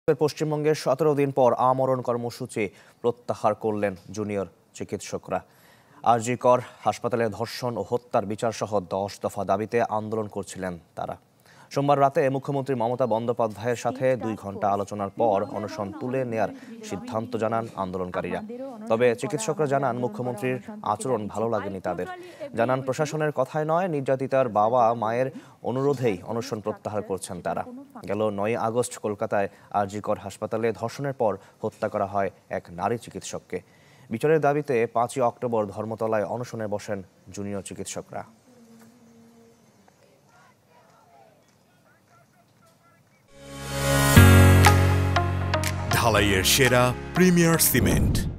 পশ্চিমবঙ্গে 17 দিন পর আমরণ কর্মসূচি প্রত্যাহার করলেন জুনিয়র চিকিৎসকরা। আরজি কর হাসপাতালে ধর্ষণ ও হত্যার বিচার সহ 10 দফা দাবিতে আন্দোলন করছিলেন তারা। সোমবার রাতে মুখ্যমন্ত্রী মমতা বন্দ্যোপাধ্যায়ের সাথে 2 ঘণ্টা আলোচনার পর অনশন তুলে নেয়ার সিদ্ধান্ত জানান আন্দোলনকারীরা। তবে চিকিৎসকরা জানান মুখ্যমন্ত্রীর আচরণ ভালো লাগেনি তাদের। জানান প্রশাসনের কথায় নয়, নির্যাতিতার বাবা মায়ের অনুরোধেই অনশন প্রত্যাহার করছেন তারা। গেল 9 আগস্ট কলকাতায় আরজি কর হাসপাতালে ধর্ষণের পর হত্যা করা হয় এক নারী চিকিৎসককে। বিচারের দাবিতে 5 অক্টোবর ধর্মতলায় অনশনে বসেন জুনিয়র চিকিৎসকরা। ঢালাইয়ের সেরা প্রিমিয়ার সিমেন্ট।